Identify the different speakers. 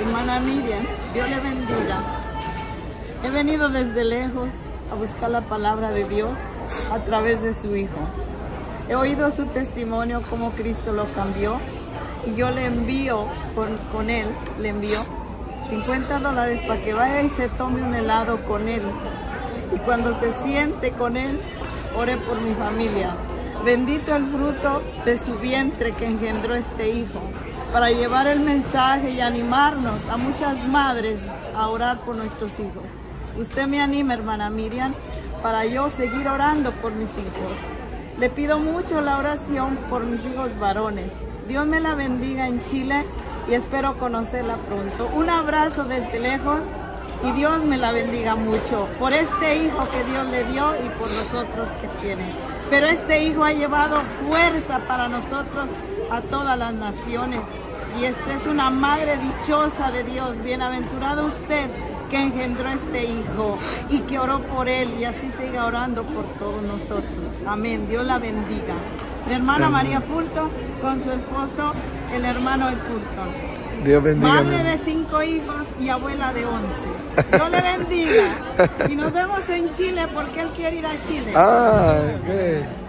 Speaker 1: Hermana Miriam, Dios le bendiga. He venido desde lejos a buscar la palabra de Dios a través de su Hijo. He oído su testimonio, cómo Cristo lo cambió, y yo le envío, con él, le envío $50 para que vaya y se tome un helado con él. Y cuando se siente con él, ore por mi familia. Bendito el fruto de su vientre que engendró este hijo, para llevar el mensaje y animarnos a muchas madres a orar por nuestros hijos. Usted me anima, hermana Miriam, para yo seguir orando por mis hijos. Le pido mucho la oración por mis hijos varones. Dios me la bendiga en Chile y espero conocerla pronto. Un abrazo desde lejos y Dios me la bendiga mucho por este hijo que Dios le dio y por los otros que tiene. Pero este hijo ha llevado fuerza para nosotros a todas las naciones. Y esta es una madre dichosa de Dios. Bienaventurado usted que engendró este hijo y que oró por él, y así siga orando por todos nosotros. Amén. Dios la bendiga. Mi hermana María Fulton con su esposo, el hermano El Fulton.
Speaker 2: Dios bendiga.
Speaker 1: Madre de 5 hijos y abuela de 11. Dios le bendiga. Y nos vemos en Chile porque él quiere ir a Chile.
Speaker 2: Ah, ok.